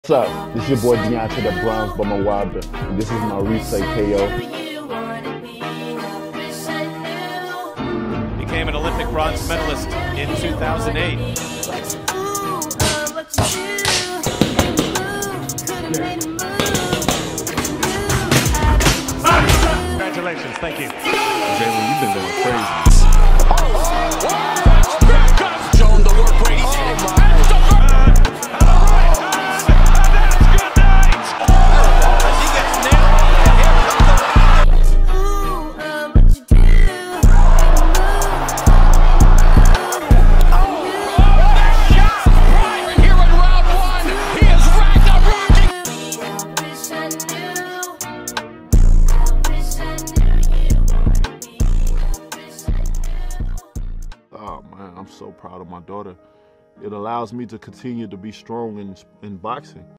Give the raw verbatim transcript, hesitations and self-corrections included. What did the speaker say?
What's up? This is your boy Deontay the Bronze by my Wilder, and this is my replay K O. Became an Olympic bronze medalist in two thousand eight. Congratulations, thank you. Jalen, you've been going crazy. Oh man, I'm so proud of my daughter. It allows me to continue to be strong in, in boxing.